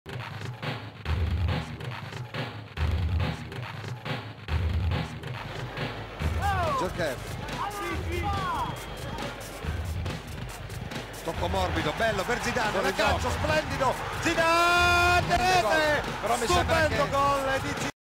Joker. Tocco morbido, bello per Zidane, un calcio splendido, Zidane, rete, stupendo gol di Zidane.